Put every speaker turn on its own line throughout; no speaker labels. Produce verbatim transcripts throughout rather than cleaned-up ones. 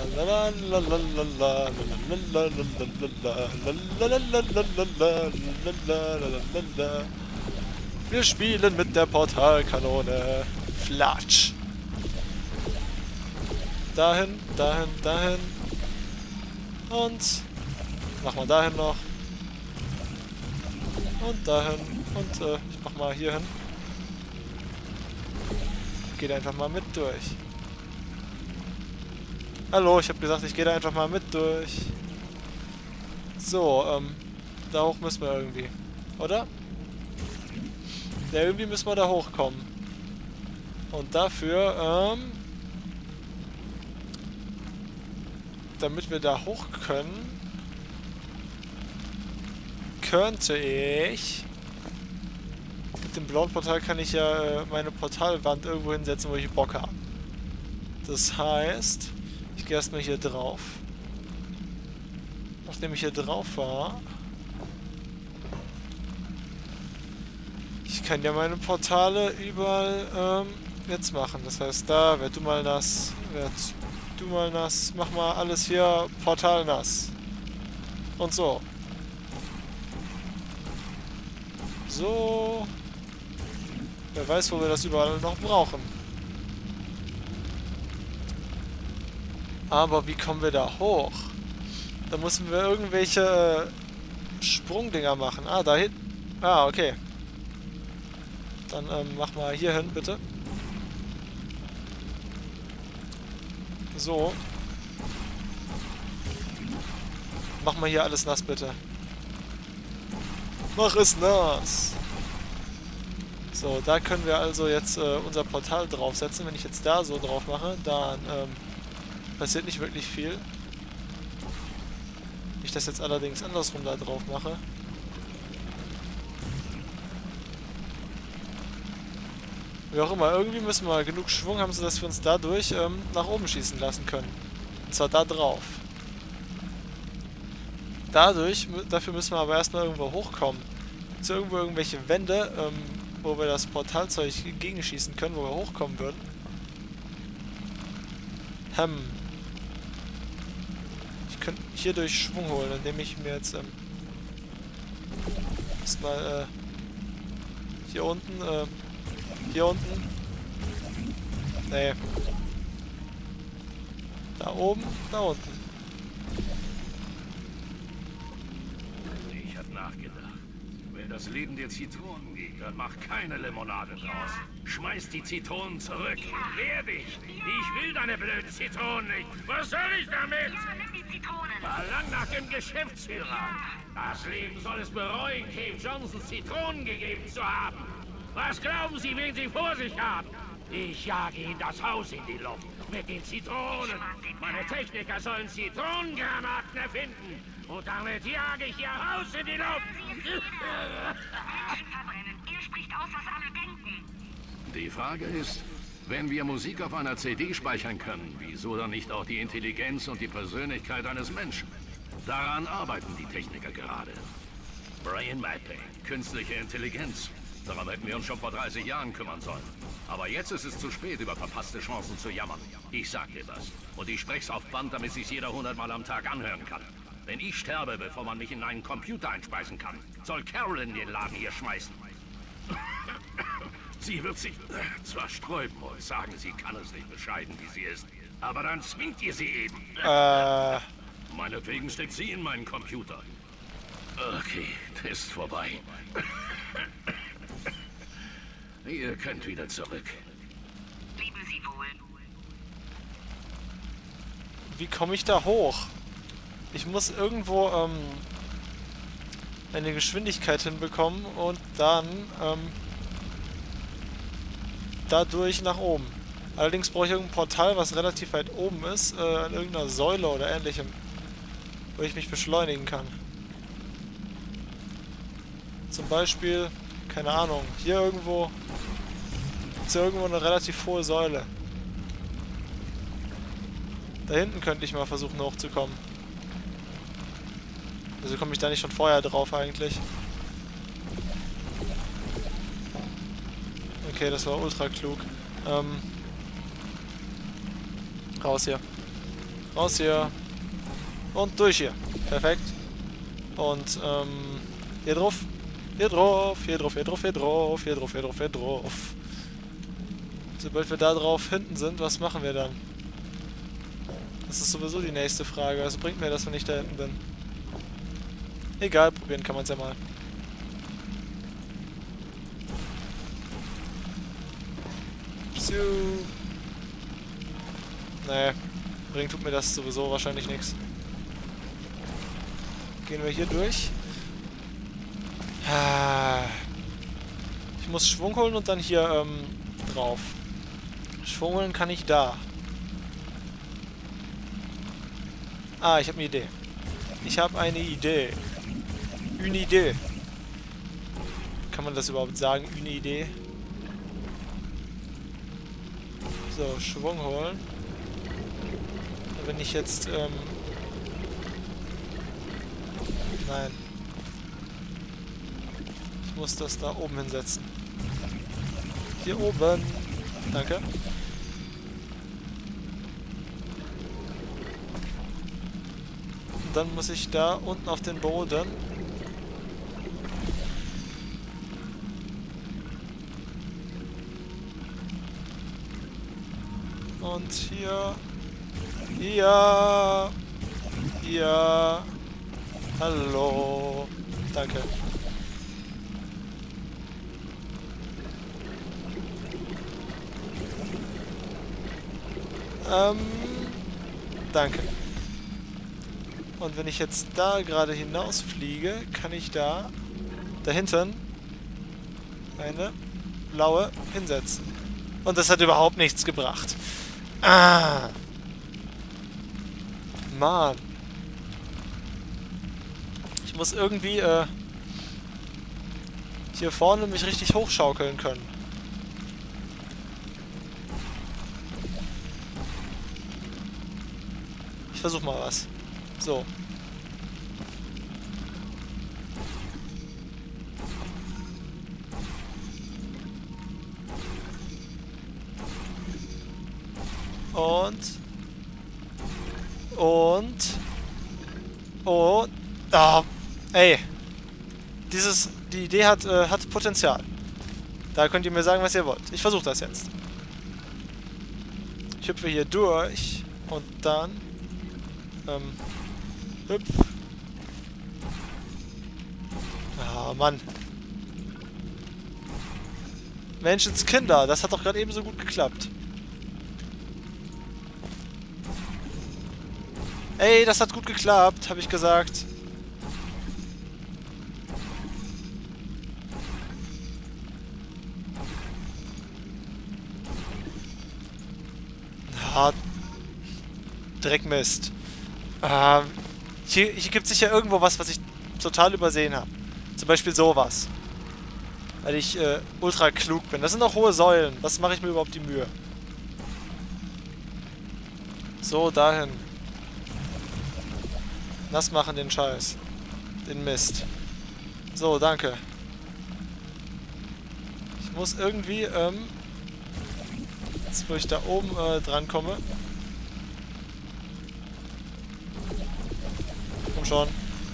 Wir spielen mit der Portalkanone. Flatsch. Dahin, dahin, dahin. Und machen wir dahin noch. Und dahin. Und äh, ich mach mal hier hin. Geht einfach mal mit durch. Hallo, ich habe gesagt, ich gehe da einfach mal mit durch. So, ähm, da hoch müssen wir irgendwie. Oder? Ja, irgendwie müssen wir da hochkommen. Und dafür, ähm... damit wir da hoch können, könnte ich... Mit dem blauen Portal kann ich ja äh, meine Portalwand irgendwo hinsetzen, wo ich Bock habe. Das heißt, ich gehe erstmal hier drauf. Nachdem ich hier drauf war... Ich kann ja meine Portale überall ähm, jetzt machen. Das heißt, da, werd du mal nass, werd du mal nass, mach mal alles hier Portal nass. Und so. So. Wer weiß, wo wir das überall noch brauchen. Aber wie kommen wir da hoch? Da müssen wir irgendwelche äh, Sprungdinger machen. Ah, da hinten. Ah, okay. Dann ähm, mach mal hier hin, bitte. So. Mach mal hier alles nass, bitte. Mach es nass! So, da können wir also jetzt äh, unser Portal draufsetzen. Wenn ich jetzt da so drauf mache, dann ähm, passiert nicht wirklich viel. Wenn ich das jetzt allerdings andersrum da drauf mache. Wie auch immer, irgendwie müssen wir genug Schwung haben, sodass wir uns dadurch ähm, nach oben schießen lassen können. Und zwar da drauf. Dadurch, dafür müssen wir aber erstmal irgendwo hochkommen. Gibt es irgendwo irgendwelche Wände, ähm, wo wir das Portalzeug gegenschießen können, wo wir hochkommen würden? Hm. Ich könnte hier durch Schwung holen, indem ich mir jetzt ähm, erstmal äh, hier unten äh, Hier unten. Nee. Da oben, da unten.
Ich hab nachgedacht. Wenn das Leben dir Zitronen gibt, dann mach keine Limonade draus. Schmeiß die Zitronen zurück. Wehr dich. Ich will deine blöden Zitronen nicht. Was soll ich damit? Verlang nach dem Geschäftsführer. Das Leben soll es bereuen, Cave Johnson Zitronen gegeben zu haben. Was glauben Sie, wen Sie vor sich haben? Ich jage Ihnen das Haus in die Luft mit den Zitronen. Meine Techniker sollen Zitronengranaten erfinden. Und damit jage ich Ihr Haus in die Luft.
Er spricht aus, was alle denken.
Die Frage ist, wenn wir Musik auf einer C D speichern können, wieso dann nicht auch die Intelligenz und die Persönlichkeit eines Menschen? Daran arbeiten die Techniker gerade. Brain Mapping, künstliche Intelligenz. Darum hätten wir uns schon vor dreißig Jahren kümmern sollen. Aber jetzt ist es zu spät, über verpasste Chancen zu jammern. Ich sag dir das. Und ich spreche auf Band, damit sich's jeder hundertmal am Tag anhören kann. Wenn ich sterbe, bevor man mich in einen Computer einspeisen kann, soll Carolyn den Laden hier schmeißen. Sie wird sich äh, zwar sträuben und sagen, sie kann es nicht bescheiden, wie sie ist. Aber dann zwingt ihr sie eben.
Äh...
Meinetwegen steckt sie in meinen Computer. Okay, Test vorbei. Ihr könnt wieder zurück.
Leben Sie wohl.
Wie komme ich da hoch? Ich muss irgendwo ähm, eine Geschwindigkeit hinbekommen und dann ähm, dadurch nach oben. Allerdings brauche ich irgendein Portal, was relativ weit oben ist, äh, an irgendeiner Säule oder ähnlichem, wo ich mich beschleunigen kann. Zum Beispiel, keine Ahnung, hier irgendwo ist ja irgendwo eine relativ hohe Säule. Da hinten könnte ich mal versuchen hochzukommen. Also komme ich da nicht schon vorher drauf eigentlich. Okay, das war ultra klug. Ähm, raus hier. Raus hier. Und durch hier. Perfekt. Und, ähm, hier drauf. Hier drauf, hier drauf, hier drauf, hier drauf, hier drauf, hier drauf, hier drauf. Sobald wir da drauf hinten sind, was machen wir dann? Das ist sowieso die nächste Frage. Also bringt mir das, wenn ich da hinten bin. Egal, probieren kann man es ja mal. Psiu. Nee, bringt tut mir das sowieso wahrscheinlich nichts. Gehen wir hier durch. Ich muss Schwung holen und dann hier ähm, drauf. Schwung holen kann ich da. Ah, ich habe eine Idee. Ich habe eine Idee. Eine Idee. Kann man das überhaupt sagen? Eine Idee? So, Schwung holen. Wenn ich jetzt, ähm... Nein. Ich muss das da oben hinsetzen. Hier oben. Danke. Und dann muss ich da unten auf den Boden. Und hier. Ja. Ja. Hallo. Danke. Ähm. Danke. Und wenn ich jetzt da gerade hinausfliege, kann ich da, da hinten, eine blaue hinsetzen. Und das hat überhaupt nichts gebracht. Ah. Mann. Ich muss irgendwie, äh, hier vorne mich richtig hochschaukeln können. Ich versuch mal was. So. Und. Und. Und. Ah. Ey. Dieses. Die Idee hat, äh, hat Potenzial. Da könnt ihr mir sagen, was ihr wollt. Ich versuche das jetzt. Ich hüpfe hier durch. Und dann. Ähm. Hüpf. Ah, Mann. Menschenskinder, das hat doch gerade eben so gut geklappt. Ey, das hat gut geklappt, habe ich gesagt. Ah, Dreckmist. Ah, hier, hier gibt es sicher irgendwo was, was ich total übersehen habe. Zum Beispiel sowas. Weil ich äh, ultra klug bin. Das sind doch hohe Säulen. Was mache ich mir überhaupt die Mühe? So, dahin. Nass machen den Scheiß. Den Mist. So, danke. Ich muss irgendwie, ähm... jetzt, wo ich da oben äh, dran komme. Komm schon.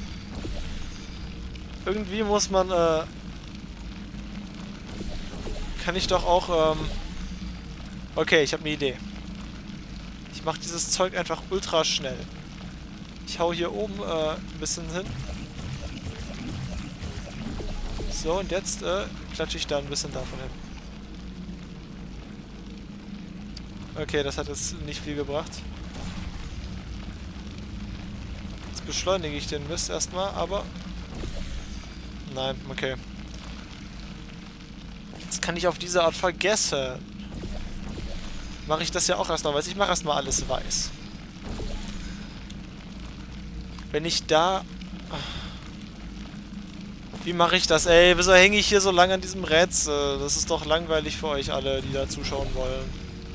Irgendwie muss man, äh... kann ich doch auch, ähm... okay, ich habe eine Idee. Ich mache dieses Zeug einfach ultra schnell. Ich hau hier oben äh, ein bisschen hin. So, und jetzt äh, klatsche ich da ein bisschen davon hin. Okay, das hat jetzt nicht viel gebracht. Jetzt beschleunige ich den Mist erstmal, aber... Nein, okay. Jetzt kann ich auf diese Art vergessen. Mache ich das ja auch erstmal weiß. Ich mache erstmal alles weiß. Wenn ich da... Wie mache ich das? Ey, wieso hänge ich hier so lange an diesem Rätsel? Das ist doch langweilig für euch alle, die da zuschauen wollen.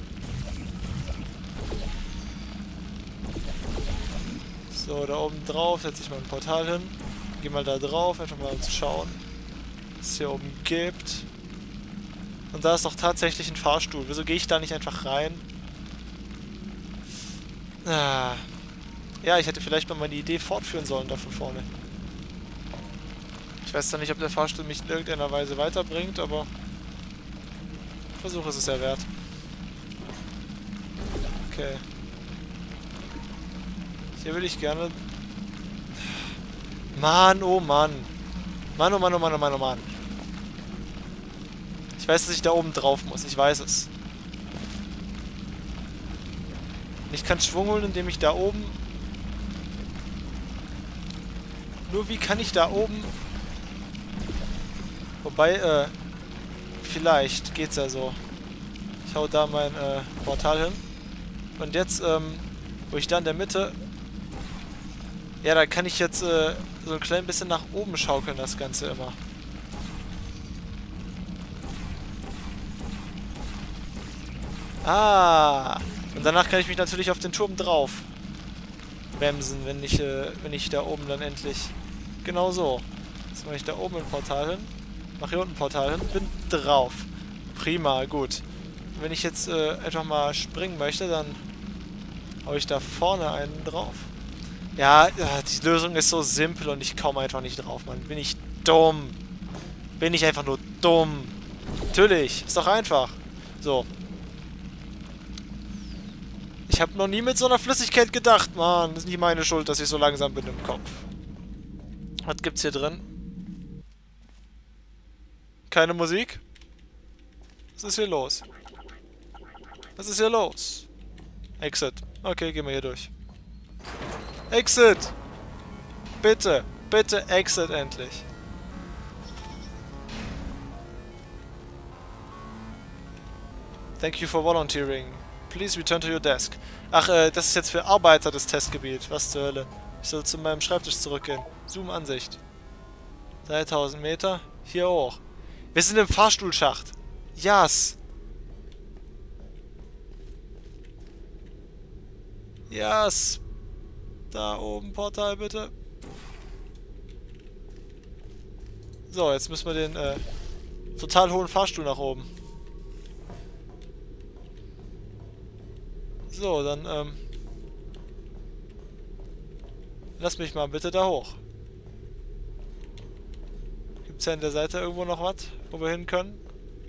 So, da oben drauf setze ich mal ein Portal hin. Geh mal da drauf, einfach mal zu schauen, was es hier oben gibt. Und da ist doch tatsächlich ein Fahrstuhl. Wieso gehe ich da nicht einfach rein? Ah... Ja, ich hätte vielleicht mal meine Idee fortführen sollen da von vorne. Ich weiß zwar nicht, ob der Fahrstuhl mich in irgendeiner Weise weiterbringt, aber Versuch ist es ja wert. Okay. Hier will ich gerne... Mann, oh Mann. Mann, oh Mann, oh Mann, oh Mann, oh Mann. Ich weiß, dass ich da oben drauf muss. Ich weiß es. Ich kann Schwung holen, indem ich da oben... Nur wie kann ich da oben... Wobei, äh... vielleicht geht's ja so. Ich hau da mein äh, Portal hin. Und jetzt, ähm... wo ich da in der Mitte... Ja, da kann ich jetzt äh, so ein klein bisschen nach oben schaukeln, das Ganze immer. Ah! Und danach kann ich mich natürlich auf den Turm drauf bremsen, wenn ich, äh, wenn ich da oben dann endlich... Genau so. Jetzt mache ich da oben ein Portal hin. Mach hier unten ein Portal hin. Bin drauf. Prima, gut. Und wenn ich jetzt äh, einfach mal springen möchte, dann hau ich da vorne einen drauf. Ja, die Lösung ist so simpel und ich komme einfach nicht drauf, Mann. Bin ich dumm. Bin ich einfach nur dumm. Natürlich, ist doch einfach. So. Ich habe noch nie mit so einer Flüssigkeit gedacht, Mann. Das ist nicht meine Schuld, dass ich so langsam bin im Kopf. Was gibt's hier drin? Keine Musik? Was ist hier los? Was ist hier los? Exit. Okay, gehen wir hier durch. Exit! Bitte, bitte Exit endlich. Thank you for volunteering. Please return to your desk. Ach, äh, das ist jetzt für Arbeiter das Testgebiet. Was zur Hölle? Ich soll zu meinem Schreibtisch zurückgehen. Zoom-Ansicht. dreitausend Meter. Hier hoch. Wir sind im Fahrstuhlschacht. Yes. Yes. Da oben, Portal bitte. So, jetzt müssen wir den äh, total hohen Fahrstuhl nach oben. So, dann ähm, lass mich mal bitte da hoch. Gibt's ja an der Seite irgendwo noch was, wo wir hin können?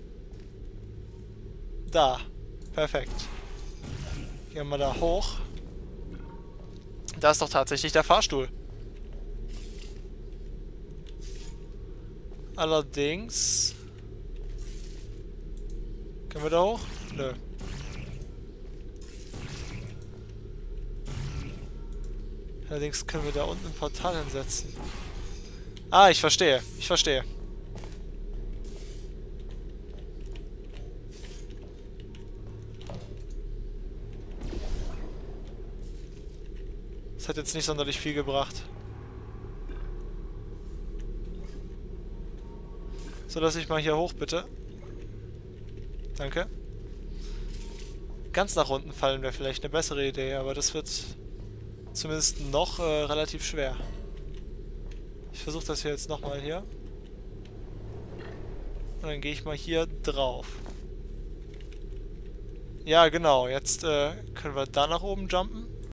Da. Perfekt. Gehen wir da hoch. Da ist doch tatsächlich der Fahrstuhl. Allerdings... Können wir da hoch? Nö. Allerdings können wir da unten ein Portal hinsetzen. Ah, ich verstehe. Ich verstehe. Das hat jetzt nicht sonderlich viel gebracht. So, lass ich mal hier hoch, bitte. Danke. Ganz nach unten fallen wäre vielleicht eine bessere Idee, aber das wird zumindest noch äh, relativ schwer. Ich versuche das hier jetzt nochmal hier. Und dann gehe ich mal hier drauf. Ja, genau. Jetzt äh, können wir da nach oben jumpen.